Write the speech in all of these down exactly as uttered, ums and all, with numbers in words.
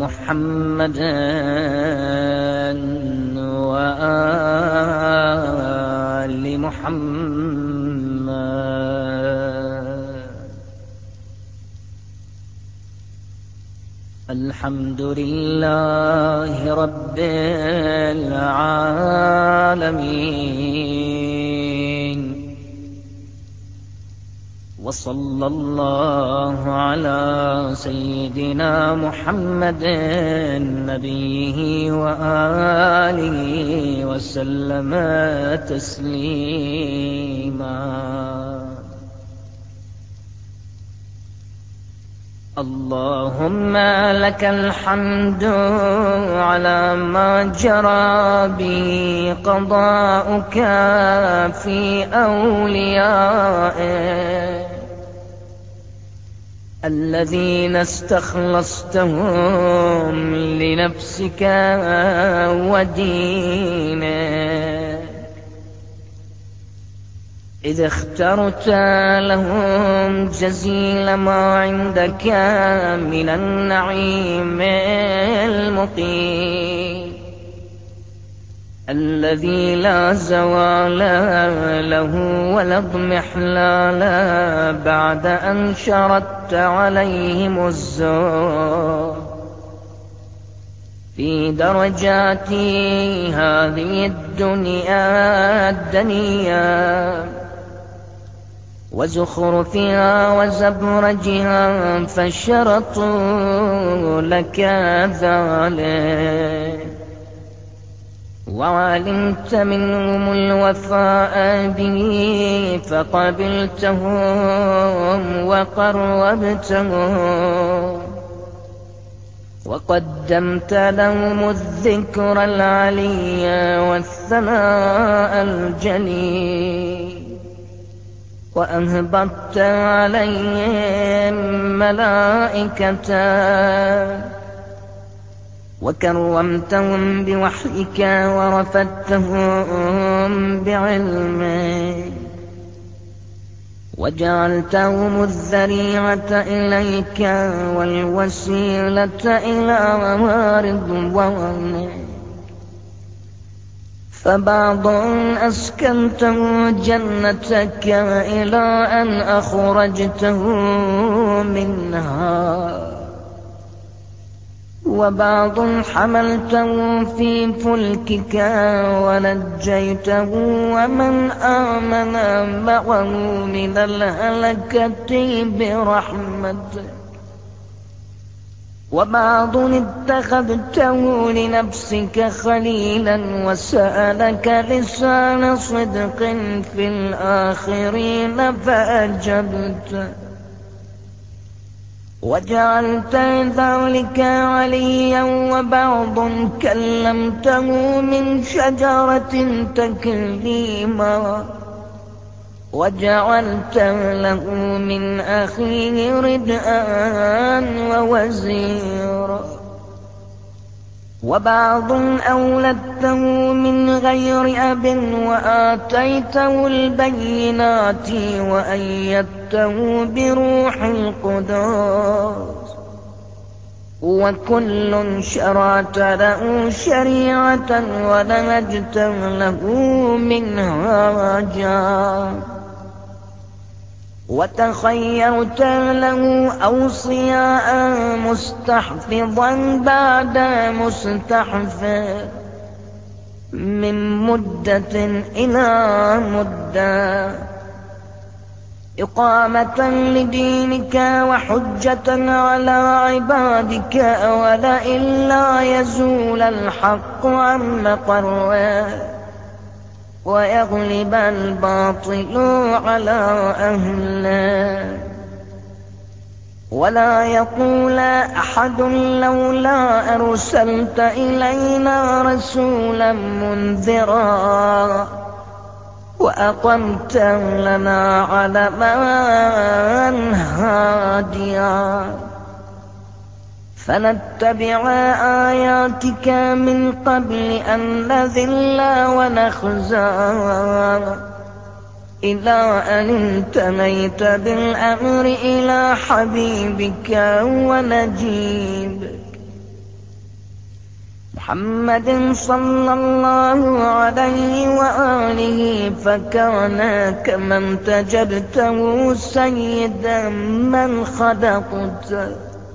محمدا وآل محمد. الحمد لله رب العالمين، وصلى الله على سيدنا محمد نبيه وآله وسلم تسليما. اللهم لك الحمد على ما جرى به قضاؤك في أوليائك الذين استخلصتهم لنفسك ودينك، إذ اخترت لهم جزيل ما عندك من النعيم المقيم الذي لا زوال له ولا اضمحلال بعد أن شردت عليهم الزهد في درجات هذه الدنيا الدنيا وزخرفها وزبرجها، فشرطوا لك ذلك، وعلمت منهم الوفاء به فقبلتهم وقربتهم، وقدمت لهم الذكر العلي والثناء الجليل، وأهبطت عليهم ملائكتك، وكرمتهم بوحيك، ورفدتهم بعلمك، وجعلتهم الذريعة إليك والوسيلة إلى رضوانك. فبعض أسكنته جنتك إلى أن أخرجته منها، وبعض حملته في فلكك ونجيته ومن آمن معه من الهلكة برحمتك، وبعض اتخذته لنفسك خليلا وسألك لسان صدق في الآخرين فأجبته، وجعلت ذلك عليا، وبعض كلمته من شجرة تكليما، وجعلت له من أخيه ردءا ووزيرا، وبعض أولدته من غير أب وآتيته البينات وأيدته بروح القدس، وكل شرعت له شريعة ونهجت له منهاجا، وتخيرت له أوصياء مستحفظا بعد مستحفظ من مدة إلى مدة، إقامة لدينك وحجة على عبادك، ولئن لا يزول الحق عن مقره ويغلب الباطل على أهله، ولا يقول أحد لولا أرسلت إلينا رسولا منذرا وأقمت لنا علما هاديا، فنتبع آياتك من قبل أن نذل ونخزى، إلى أن انتهيت بالأمر إلى حبيبك ونجيبك محمد صلى الله عليه وآله، فكان كما انتجبته سيدا من خلقت،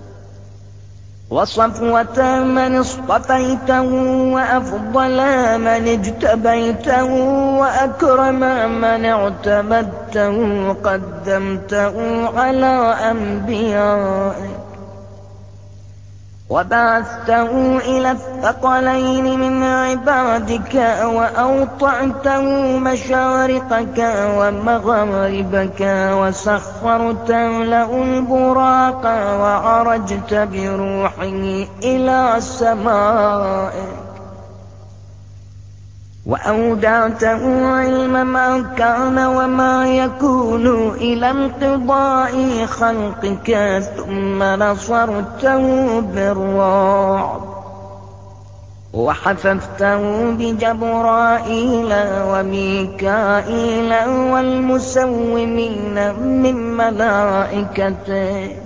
وصفوة من اصطفيته، وأفضل من اجتبيته، وأكرم من اعتمدته، قدمته على أنبيائك، وبعثته إلى الثقلين من عبادك، وأوطعته مشارقك ومغاربك، وسخرت له البراق، وعرجت بروحه إلى سمائك، وأودعته علم ما كان وما يكون إلى انقضاء خلقك، ثم نصرته بالرعب، وحففته بجبرائيل وميكائيل والمسومين من ملائكته،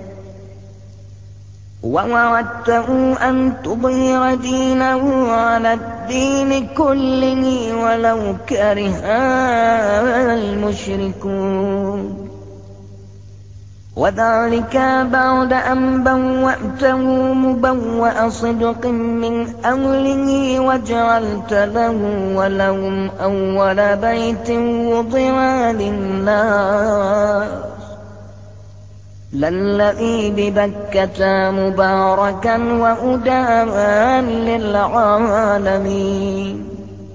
ووعدته أن تظهر دينه على الدين كله ولو كره المشركون، وذلك بعد أن بوأته مبوأ صدق من أهله، وجعلت له ولهم أول بيت وضع للناس للذي ببكة مباركا وهدى للعالمين،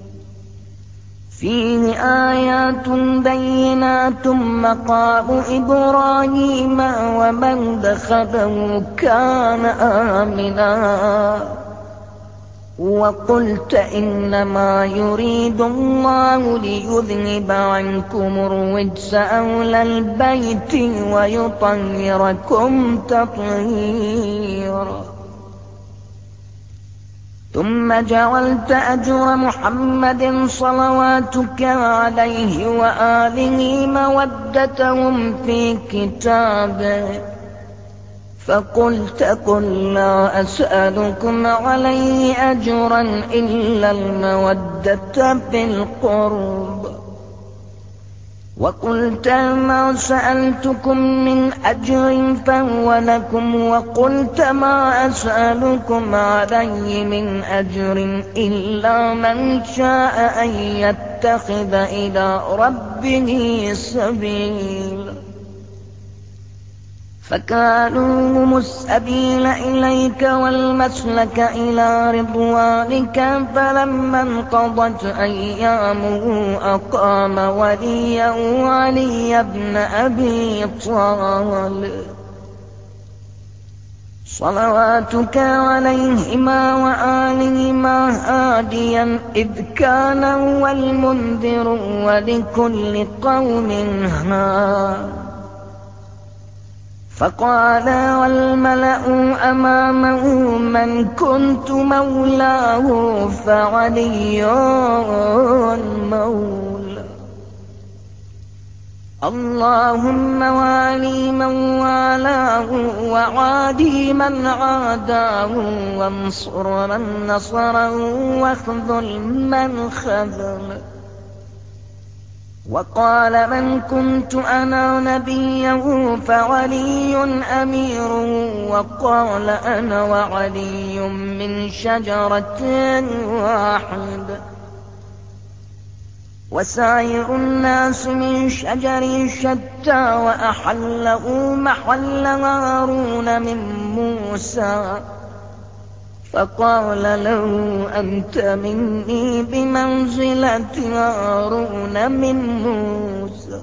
فيه آيات بينات مقام إبراهيم ومن دخله كان آمنا، وقلت إنما يريد الله ليذهب عنكم الرجس أهل البيت ويطهركم تطهيرا. ثم جعلت أجر محمد صلواتك عليه وآله مودتهم في كتابك، فقلت قل لا أسألكم عليه أجرا إلا المودة في القرب، وقلت ما سألتكم من أجر فهو لكم، وقلت ما أسألكم عليه من أجر إلا من شاء أن يتخذ إلى ربه سبيلا، فكانوا هم السبيل إليك والمسلك إلى رضوانك، فلما انقضت أيامه أقام وليه علي بن أبي طالب صلواتك عليهما وآلهما هاديا، إذ كان هو المنذر ولكل قوم هاد، فقال والملأ أمامه من كنت مولاه فعلي مولى، اللهم والي من والاه وعادي من عاداه، وانصر من نصره واخذل من خذله. وقال من كنت أنا نبيه فعلي أميره، وقال أنا وعلي من شجرة واحدة، وسائر الناس من شجر شتى، وأحله محل هارون من موسى، فقال له أنت مني بمنزلة هارون من موسى،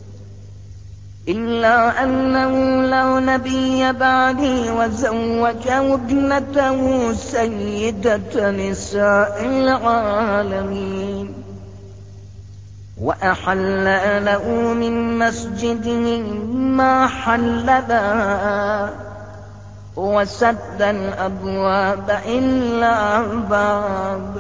إلا أنه لا نبي بعدي، وزوجه ابنته سيدة نساء العالمين، وأحل له من مسجده ما حل لها، وسد الأبواب إلا باب،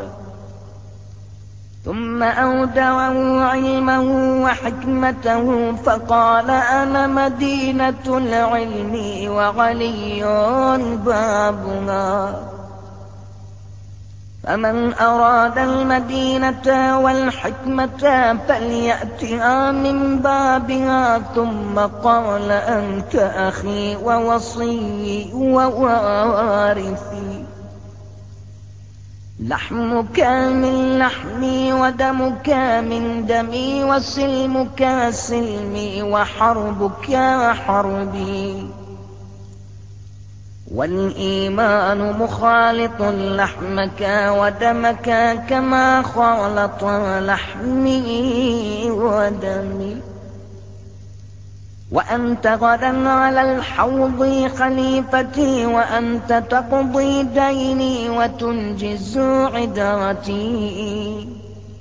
ثم أودعه علمه وحكمته، فقال أنا مدينة العلم وعلي بابها، فمن أراد المدينة والحكمة فليأتها من بابها. ثم قال أنت أخي ووصي ووارثي، لحمك من لحمي ودمك من دمي وسلمك سلمي وحربك حربي. والإيمان مخالط لحمك ودمك كما خالط لحمي ودمي. وأنت غدا على الحوض خليفتي، وأنت تقضي ديني وتنجز عداتي.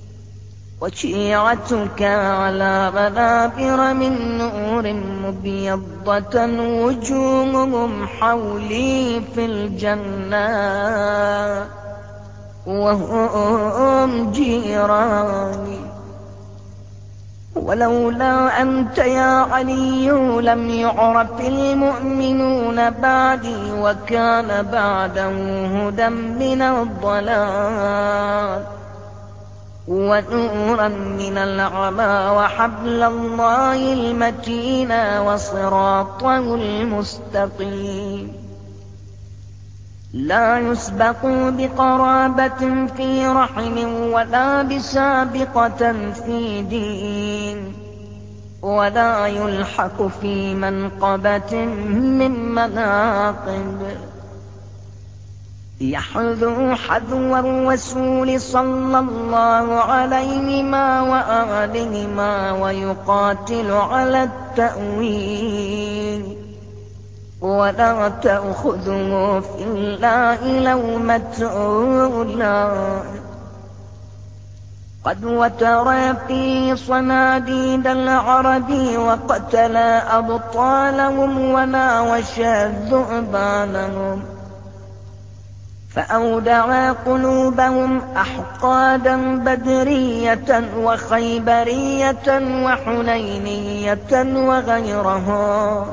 وشيعتك على منابر من نور مبيضة، وجوههم حولي في الجنة وهم جيراني. ولولا أنت يا علي لم يعرف المؤمنون بعدي، وكان بعده هدى من الضلال ونورا من العمى، وحبل الله المتين وصراطه المستقيم. لا يسبق بقرابة في رحم، ولا بسابقة في دين، ولا يلحق في منقبة من مناقب. يحذو حذو الرسول صلى الله عليه وآله ويقاتل على التأويل، ولا تأخذه في الله لومة لائم. قد وتر في صناديد العرب، وقتل أبطالهم وناوش ذؤبانهم، فأودع قلوبهم أحقادا بدرية وخيبرية وحنينية وغيرها،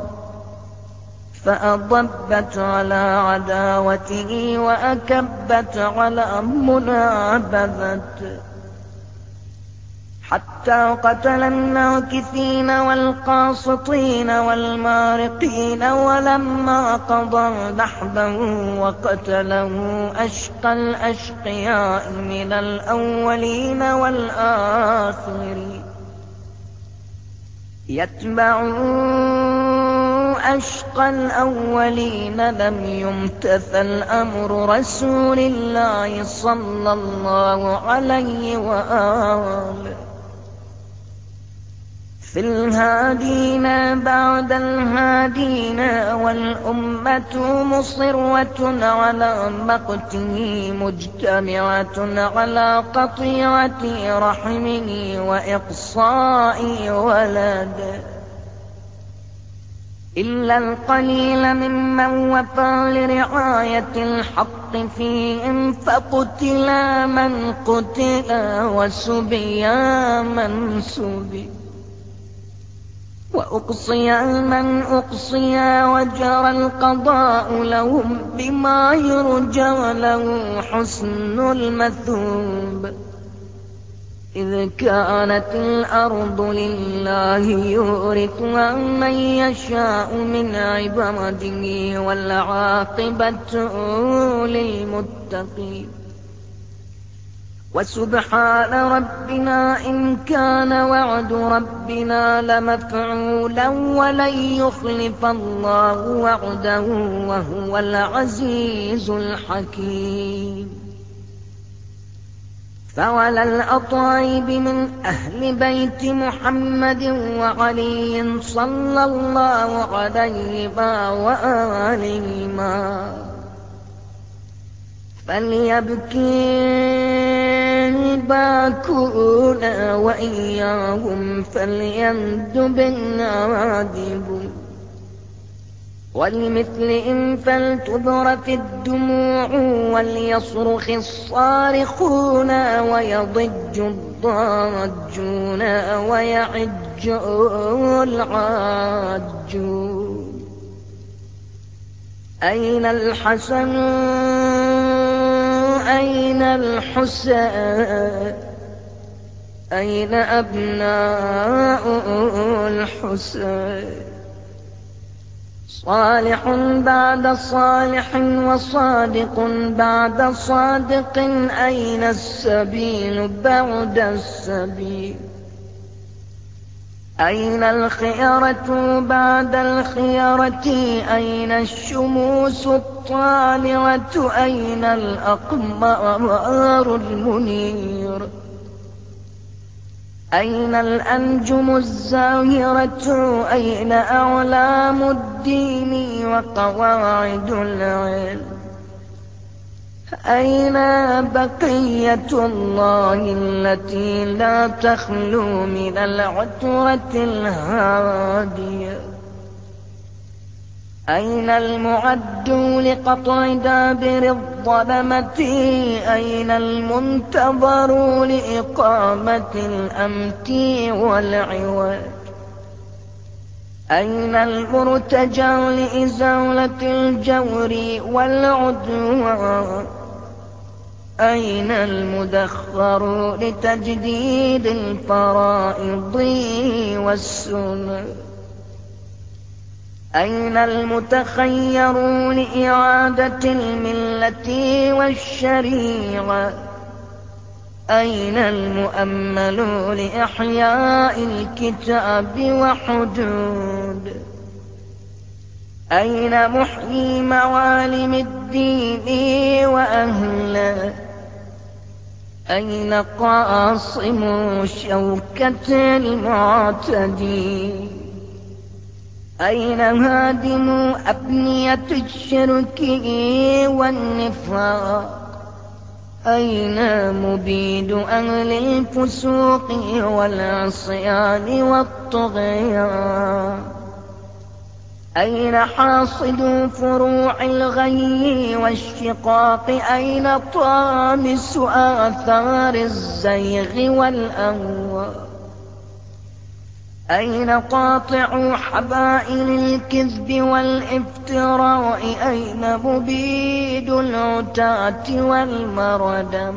فأضبت على عداوته وأكبت على منابذته، حتى قتل الناكثين والقاسطين والمارقين. ولما قضى نحبه وقتله أشقى الأشقياء من الأولين والآخرين، يتبع أشقى الأولين. لم يمتثل أمر رسول الله صلى الله عليه وآله. في الهادين بعد الهادين، والأمة مصرة على مقته، مجتمعة على قطيعة رحمه وإقصاء ولده، إلا القليل ممن وفى لرعاية الحق فيهم، فقتلا من قتلا وسبيا من سبي، وأقصيا من أقصيا، وجرى القضاء لهم بما يرجى له حسن المثوب. إذ كانت الأرض لله يورثها من يشاء من عباده، والعاقبة للمتقين. وسبحان ربنا إن كان وعد ربنا لمفعولا، ولن يخلف الله وعده وهو العزيز الحكيم. فعلى الأطايب من أهل بيت محمد وعلي صلى الله عليه وآلهما فليبكي باكون، وإياهم فليندب النادب. ولمثلهم فلتذرف الدموع، وليصرخ الصارخون، ويضج الضاجون، ويعج العاجون. أين الحسن أين الحسين؟ أين أبناء الحسين؟ صالح بعد صالح وصادق بعد صادق، أين السبيل بعد السبيل؟ أين الخيرة بعد الخيرة؟ أين الشموس الطالعة؟ أين الأقمار المنير؟ أين الأنجم الزاهرة؟ أين أعلام الدين وقواعد العلم؟ أين بقية الله التي لا تخلو من العترة الهادية؟ أين المعد لقطع دابر الظلمة؟ أين المنتظر لإقامة الأمت والعوج؟ أين المرتجى لإزالة الجور والعدوان؟ أين المدخر لتجديد الفرائض والسنن؟ أين المتخير لإعادة الملة والشريعة؟ أين المؤمل لإحياء الكتاب وحدود؟ أين محيي معالم الدين وأهله؟ أين قاصم شوكة المعتدي؟ أين هادم أبنية الشرك والنفاق؟ أين مبيد أهل الفسوق والعصيان والطغيان؟ أين حاصد فروع الغي والشقاق؟ أين طامس آثار الزيغ والأهواء؟ أين قاطع حبائل الكذب والافتراء؟ أين مبيد العتاة والمردم؟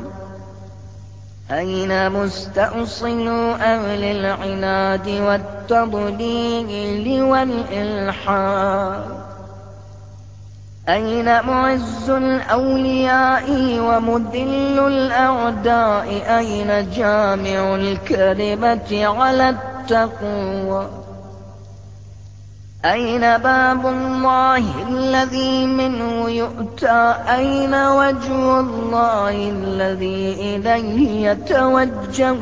أين مستأصل أهل العناد والتضليل والإلحاد؟ أين معز الأولياء ومذل الأعداء؟ أين جامع الكلمة على التقوى؟ أين باب الله الذي منه يؤتى؟ أين وجه الله الذي إليه يتوجه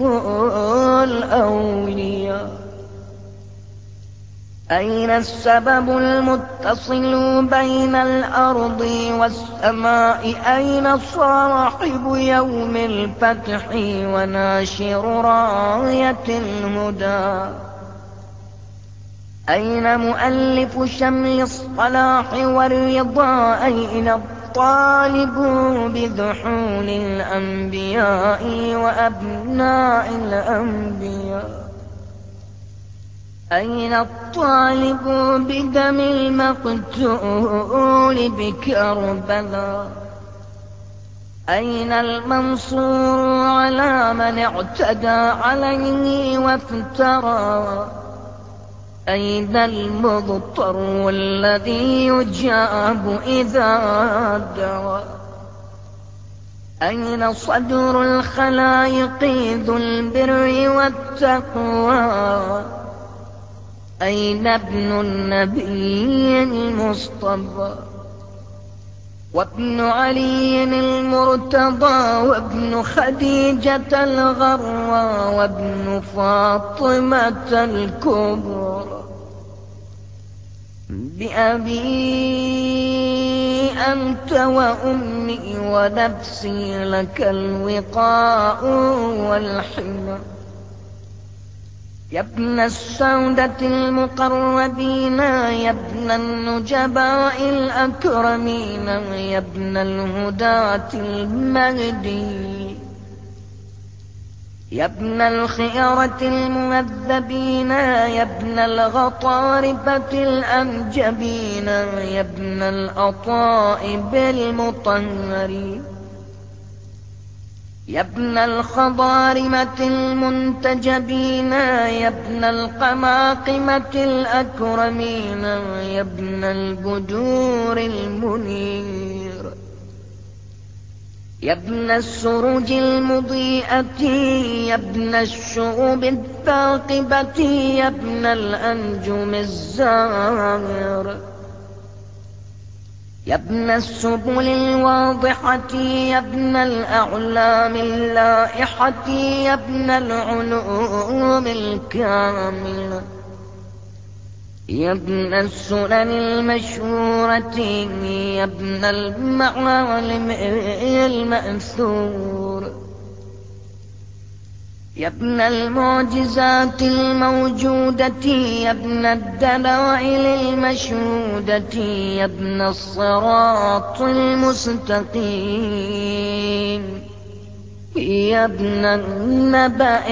الأولياء؟ أين السبب المتصل بين الأرض والسماء؟ أين صاحب يوم الفتح وناشر راية الهدى؟ أين مؤلف شمل الصلاح والرضا؟ أين الطالب بذحول الأنبياء وأبناء الأنبياء؟ أين الطالب بدم المقتول بكربلاء؟ أين المنصور على من اعتدى عليه وافترى؟ أين المضطر الذي يجاب إذا دعا؟ أين صدر الخلائق ذو البر والتقوى؟ أين ابن النبي المصطفى وابن علي المرتضى وابن خديجة الغرى وابن فاطمة الكبرى؟ بأبي أنت وأمي ونفسي لك الوقاء والحمى. يا ابن السودة المقربين، يا ابن النجباء الأكرمين، يا ابن الهداة المهدي، يا ابن الخيرة المهذبين، يا ابن الغطارفة الأنجبين، يا ابن الأطائب المطهرين، يا ابن الخضارمة المنتجبين يا ابن القماقمة الأكرمين يا ابن البدور المنير يا ابن السروج المضيئة يا ابن الشعوب الثاقبة يا ابن الأنجم الزاهر يا ابن السبل الواضحة يا ابن الأعلام اللائحة يا ابن العلوم الكاملة يا ابن السنن المشهورة يا ابن المعالم المأثور يا ابن المعجزات الموجودة يا ابن الدلائل المشهودة يا ابن الصراط المستقيم يا ابن النبأ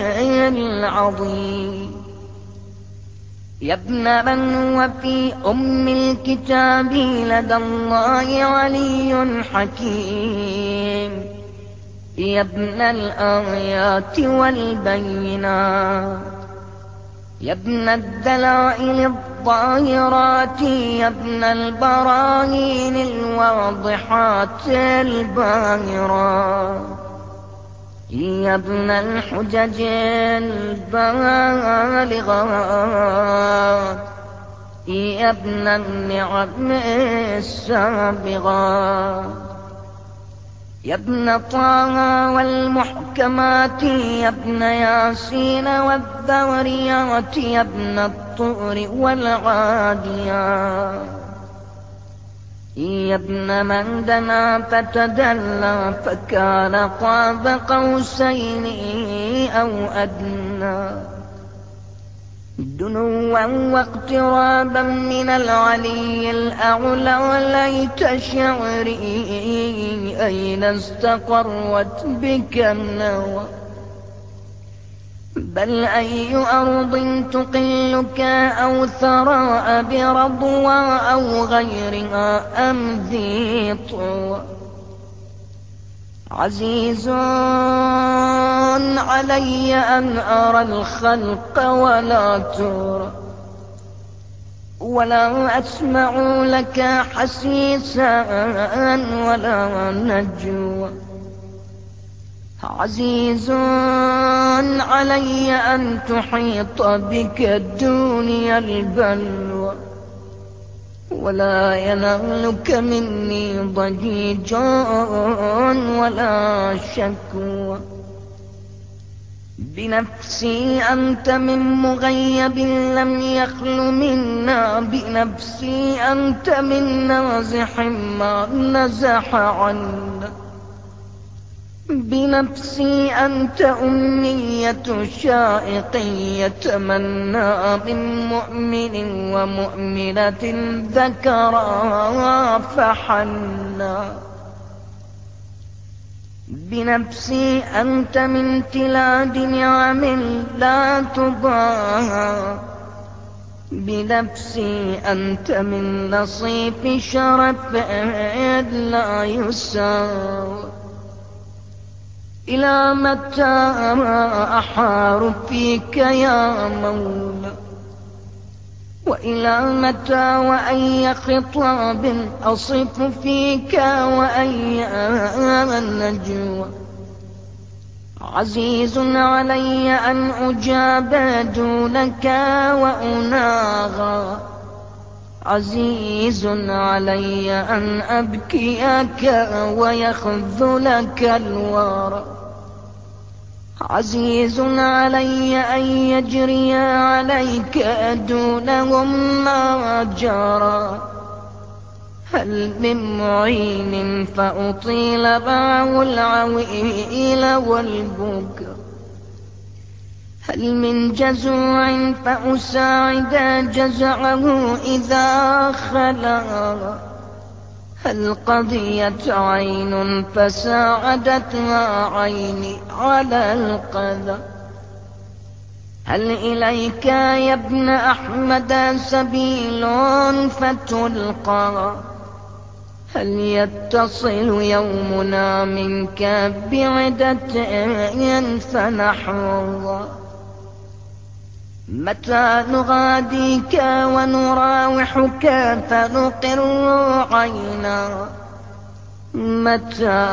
العظيم يا ابن من هو في أم الكتاب لدى الله علي حكيم يا ابن الآيات والبينات يا ابن الدلائل الظاهرات يا ابن البراهين الواضحات الباهرات يا ابن الحجج البالغات يا ابن النعم السابغات يا ابن طه والمحكمات يا ابن ياسين والذوريات يا ابن الطور والعاديات يا ابن من دنا فتدلى فكان قاب قوسين أو أدنى دنوا واقترابا من العلي الأعلى وليت شعري أين استقرت بك النوى بل أي أرض تقلك أو ثراء برضوى أو غيرها أم ذي طوى عزيز علي أن أرى الخلق ولا ترى ولا أسمع لك حسيسا ولا نجوى عزيز علي أن تحيط بك الدنيا البلوى ولا ينالك مني ضجيج ولا شكوى بنفسي أنت من مغيب لم يخل منا بنفسي أنت من نازح ما نزح عنا بنفسي أنت أمنية شائق يتمنى من مؤمن ومؤمنة ذكرا فحنا بنفسي أنت من تلاد نعم لا تضاهى بنفسي أنت من نصيف شرف لا يساوى إلى متى أحار فيك يا مولا وإلى متى وأي خطاب أصف فيك وأي نجوى عزيز علي أن أجاب دونك وأناغى عزيز علي أن أبكيك ويخذلك الورى عزيز علي أن يجري عليك دونهم ما جرى هل من معين فأطيل معه العويل والبكى هل من جزوع فأساعد جزعه إذا خلا هل قضيت عين فساعدتها عيني على القذى هل إليك يا ابن أحمد سبيل فتلقى هل يتصل يومنا منك بعدة فنحو متى نغاديك ونراوحك فنقر عينا متى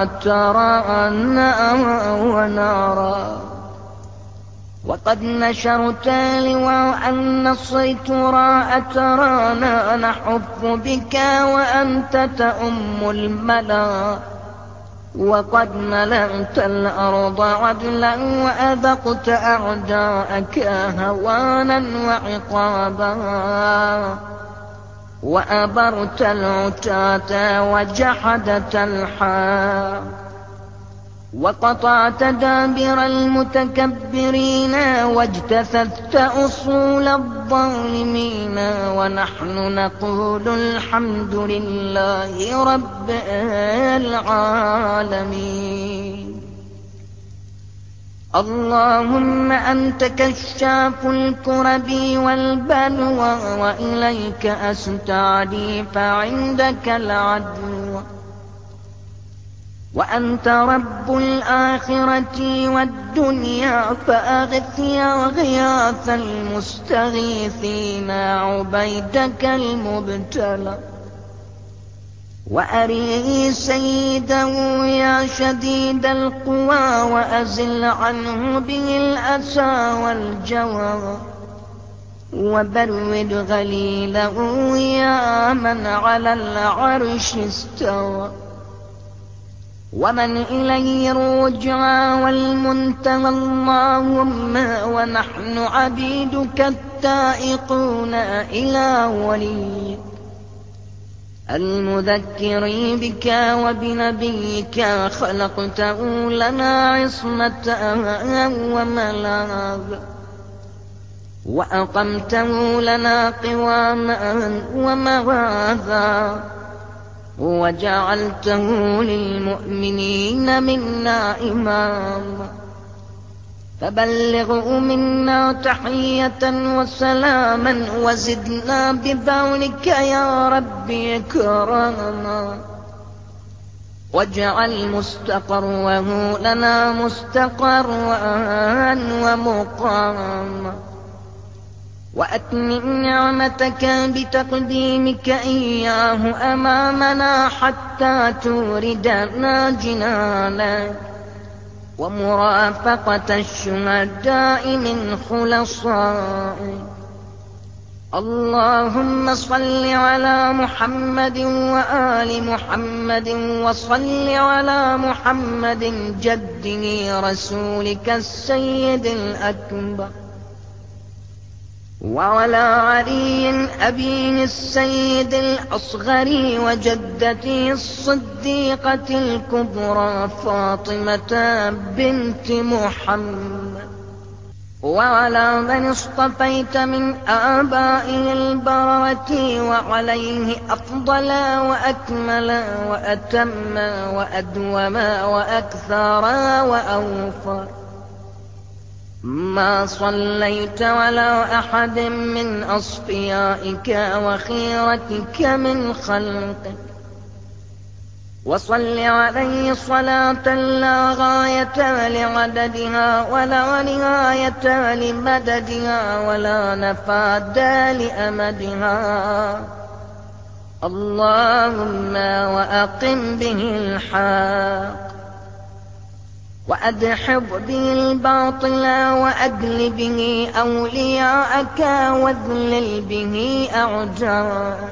ترانا ونرى وقد نشرت لواء النصر ترى أترانا نحف بك وأنت تؤم الملا وقد ملأت الأرض عدلا وأذقت أعداءك هوانا وعقابا وأبرت العتاة وجحدت الحق وقطعت دابر المتكبرين واجتثثت أصول الظالمين ونحن نقول الحمد لله رب العالمين. اللهم أنت كشاف الكرب والبلوى وإليك أستعدي فعندك العدو وأنت رب الآخرة والدنيا فأغث يا غياث المستغيثين عبيدك المبتلى وأريه سيده يا شديد القوى وأزل عنه به الأسى والجوى وبرد غليله يا من على العرش استوى ومن إليه الرجعى والمنتهى اللهم ونحن عبيدك التائقون إلى وليك المذكرين بك وبنبيك خلقته لنا عصمة وملاذ وأقمته لنا قواما ومواذا وجعلته للمؤمنين منا إماما فبلغوا منا تحية وسلاما وزدنا ببونك يا ربي إكراما واجعل مستقره لنا مستقرا ومقاما وأتمم نعمتك بتقديمك إياه أمامنا حتى توردنا جنانك ومرافقة الشهداء من خلصائك. اللهم صل على محمد وآل محمد وصل على محمد جده رسولك السيد الأكبر وعلى علي أبيه السيد الأصغر وجدته الصديقة الكبرى فاطمة بنت محمد وعلى من اصطفيت من آبائه البررة وعليه أفضل وأكمل وأتم وأدوم وأكثر وأوفر ما صليت على أحد من أصفيائك وخيرتك من خلقك وصل عليه صلاة لا غاية لعددها ولا نهاية لمددها ولا نفاد لأمدها. اللهم وأقم به الحق وأدحض به الباطل وأدل به أولياءك واذلل به أعداءك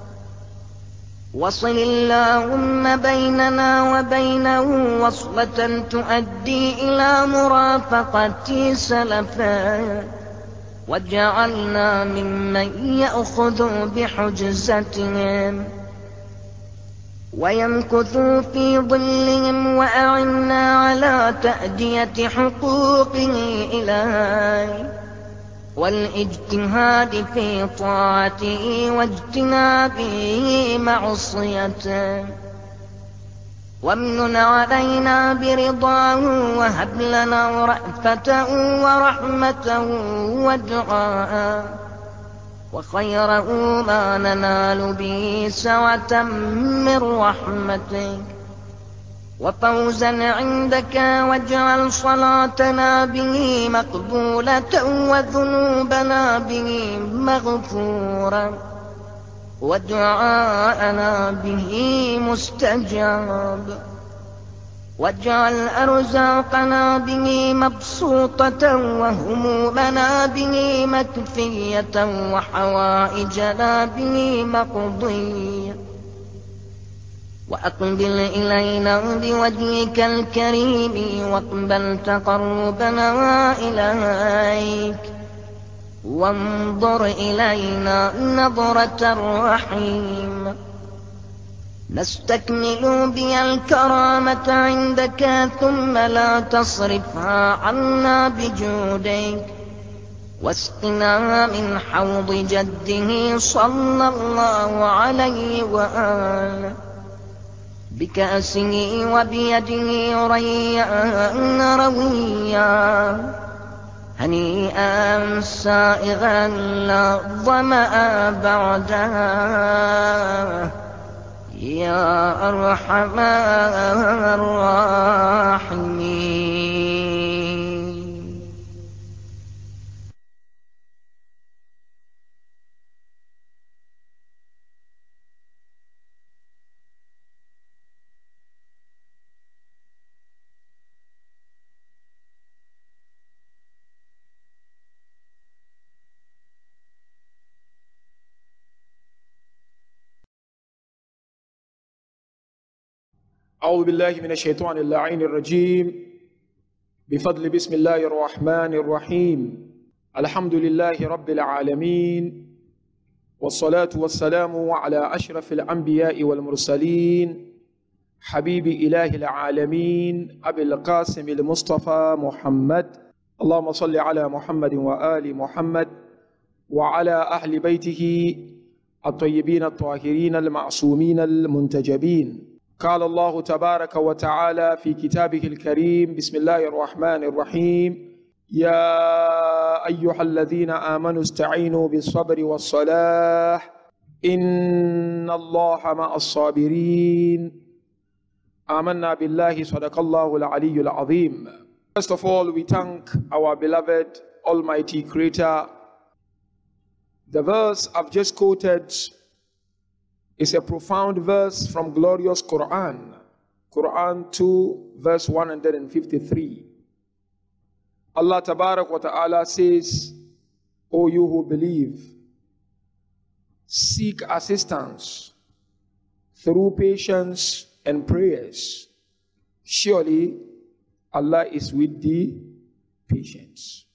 وصل اللهم بيننا وبينه وصلة تؤدي إلى مرافقة سلفه واجعلنا ممن يأخذ بحجزتهم ويمكثوا في ظلهم وأعنا على تأدية حقوقه إلهي والاجتهاد في طاعته واجتنابه معصيته وامنن علينا برضاه وهب لنا رأفته ورحمته ودعاءه وخيره ما ننال به سعة من رحمتك وفوزا عندك، واجعل صلاتنا به مقبولة وذنوبنا به مغفورا ودعاءنا به مستجاب، واجعل أرزاقنا به مبسوطة وهمومنا به مكفية وحوائجنا به مقضية، وأقبل إلينا بوجهك الكريم واقبل تقربنا إليك، وانظر إلينا نظرة الرحيم، نستكمل بها الكرامة عندك ثم لا تصرفها عنا بجودك، واسقنا من حوض جده صلى الله عليه وآله بكأسه وبيده ريئا رويا هنيئا سائغا لا ظمأ بعدها يا أرحم الراحمين. أعوذ بالله من الشيطان اللعين الرجيم. بفضل بسم الله الرحمن الرحيم. الحمد لله رب العالمين، والصلاة والسلام على أشرف الأنبياء والمرسلين، حبيب إله العالمين أبي القاسم المصطفى محمد. اللهم صل على محمد وآل محمد وعلى أهل بيته الطيبين الطاهرين المعصومين المنتجبين. قال الله تبارك وتعالى في كتابه الكريم: بسم الله الرحمن الرحيم. يا أيها الذين آمنوا استعينوا بالصبر والصلاة إن الله مع الصابرين. آمنا بالله صدق الله العلي العظيم. First of all, we thank our beloved Almighty Creator. The verse I've just quoted is a profound verse from glorious Quran. Quran two, verse one hundred fifty-three. Allah Tabarak wa Ta'ala says, O you who believe, seek assistance through patience and prayers. Surely Allah is with the patient.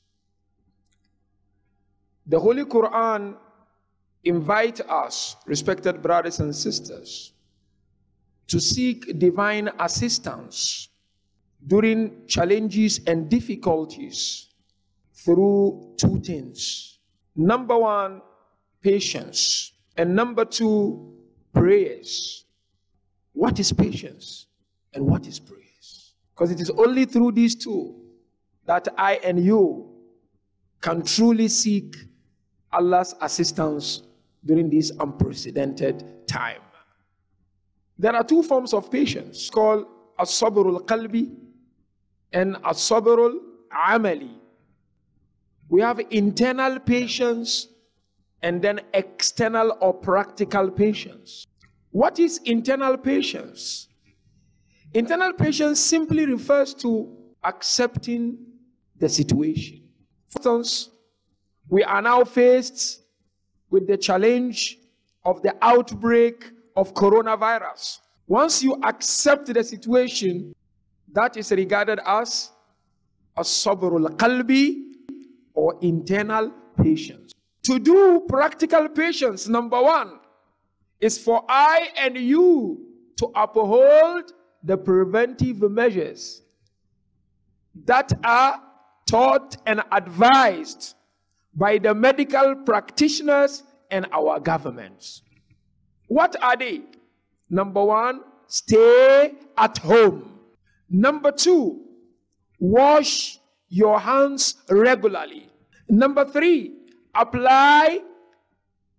The Holy Quran invite us, respected brothers and sisters, to seek divine assistance during challenges and difficulties through two things. Number one, patience. And number two, prayers. What is patience and what is prayers? Because it is only through these two that I and you can truly seek Allah's assistance during this unprecedented time. There are two forms of patience called as-sabrul qalbi and as-sabrul amali. We have internal patience and then external or practical patience. What is internal patience? Internal patience simply refers to accepting the situation. For instance, we are now faced with the challenge of the outbreak of coronavirus. Once you accept the situation, that is regarded as a sabrul qalbi or internal patience. To do practical patience, number one, is for I and you to uphold the preventive measures that are taught and advised by the medical practitioners and our governments. What are they? Number one, stay at home. Number two, wash your hands regularly. Number three, apply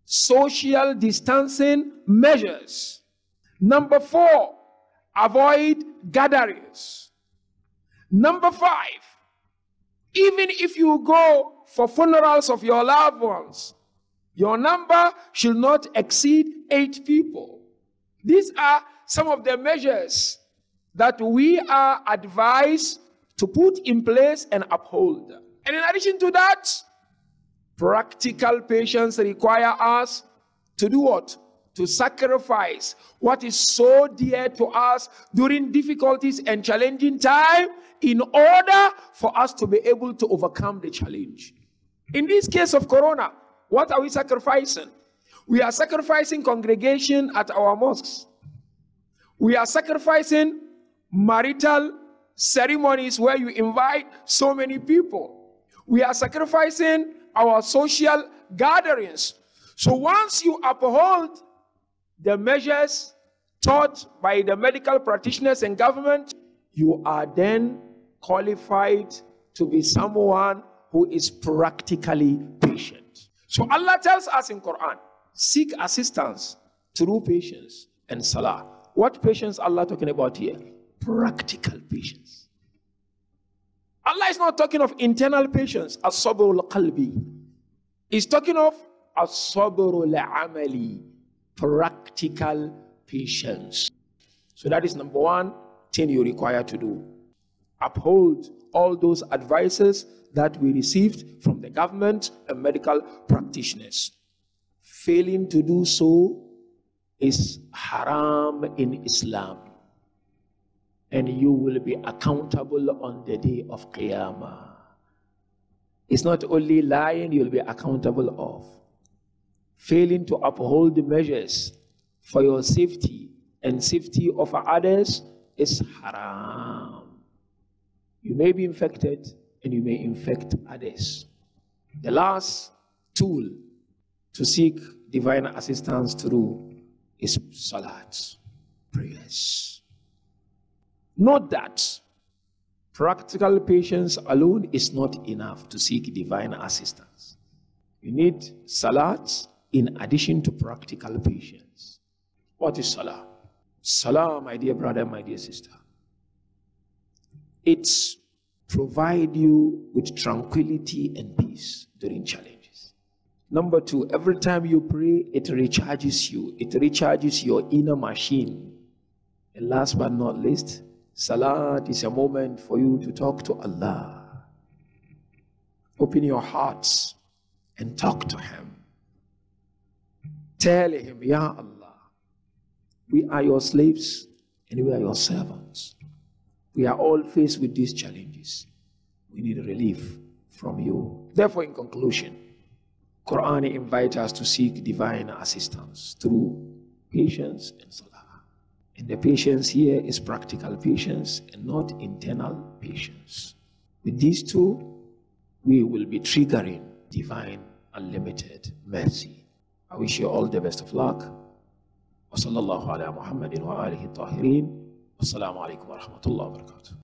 social distancing measures. Number four, avoid gatherings. Number five, even if you go for funerals of your loved ones, your number should not exceed eight people. These are some of the measures that we are advised to put in place and uphold. And in addition to that, practical patience require us to do what? To sacrifice what is so dear to us during difficulties and challenging time in order for us to be able to overcome the challenge. In this case of Corona, what are we sacrificing? We are sacrificing congregation at our mosques. We are sacrificing marital ceremonies where you invite so many people. We are sacrificing our social gatherings. So once you uphold the measures taught by the medical practitioners and government, you are then qualified to be someone who is practically patient. So Allah tells us in Quran, seek assistance through patience and salah. What patience Allah talking about here? Practical patience. Allah is not talking of internal patience, as-sabrul qalbi. He's talking of as-sabrul amali, practical patience. So that is number one thing you require to do. Uphold all those advices that we received from the government and medical practitioners. Failing to do so is haram in Islam. And you will be accountable on the day of Qiyamah. It's not only lying you'll be accountable of. Failing to uphold the measures for your safety and safety of others is haram. You may be infected and you may infect others. The last tool to seek divine assistance through is salat, prayers. Note that practical patience alone is not enough to seek divine assistance. You need salat in addition to practical patience. What is salah? Salah, my dear brother, my dear sister, it provides you with tranquility and peace during challenges. Number two, every time you pray, it recharges you. It recharges your inner machine. And last but not least, salat is a moment for you to talk to Allah. Open your hearts and talk to Him. Tell Him, Ya Allah, we are your slaves and we are your servants. We are all faced with these challenges. We need relief from you. Therefore, in conclusion, Quran invites us to seek divine assistance through patience and salah. And the patience here is practical patience and not internal patience. With these two, we will be triggering divine unlimited mercy. I wish you all the best of luck. Wa sallallahu ala Muhammadin wa alihi tahirin. Wassalamu alaikum wa rahmatullahi wa barakatuh.